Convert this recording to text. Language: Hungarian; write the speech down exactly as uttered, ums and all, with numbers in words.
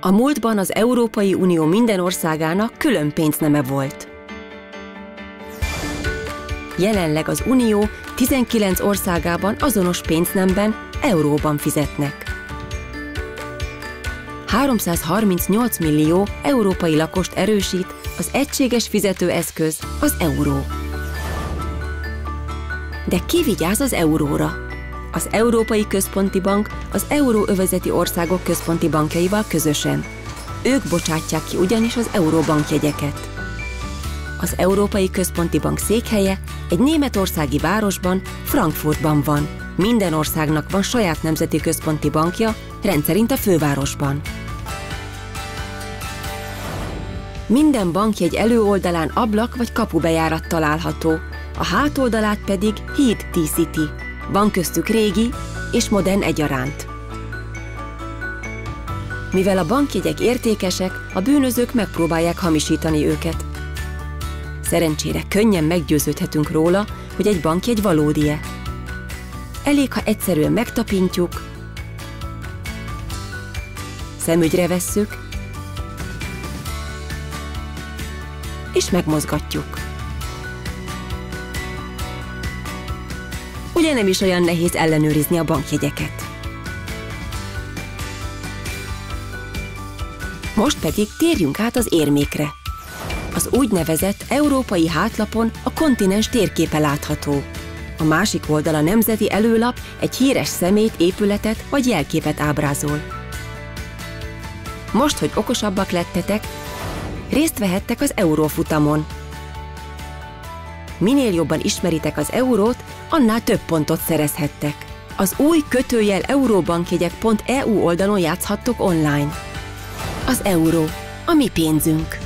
A múltban az Európai Unió minden országának külön pénzneme volt. Jelenleg az Unió tizenkilenc országában azonos pénznemben, euróban fizetnek. háromszázharmincnyolc millió európai lakost erősít az egységes fizetőeszköz, az euró. De ki vigyáz az euróra? Az Európai Központi Bank az euróövezeti országok központi bankjaival közösen. Ők bocsátják ki ugyanis az euróbankjegyeket. Az Európai Központi Bank székhelye egy németországi városban, Frankfurtban van. Minden országnak van saját nemzeti központi bankja, rendszerint a fővárosban. Minden bankjegy előoldalán ablak vagy kapubejárat található, a hátoldalát pedig híd díszíti. Van köztük régi és modern egyaránt. Mivel a bankjegyek értékesek, a bűnözők megpróbálják hamisítani őket. Szerencsére könnyen meggyőződhetünk róla, hogy egy bankjegy valódi-e. Elég, ha egyszerűen megtapintjuk, szemügyre vesszük, és megmozgatjuk. Ugye nem is olyan nehéz ellenőrizni a bankjegyeket. Most pedig térjünk át az érmékre. Az úgynevezett európai hátlapon a kontinens térképe látható. A másik oldal, a nemzeti előlap egy híres személyt, épületet vagy jelképet ábrázol. Most, hogy okosabbak lettetek, részt vehettek az eurófutamon. Minél jobban ismeritek az eurót, annál több pontot szerezhettek. Az új kötőjel euróbankjegyek pont e u oldalon játszhattok online. Az euró, a mi pénzünk.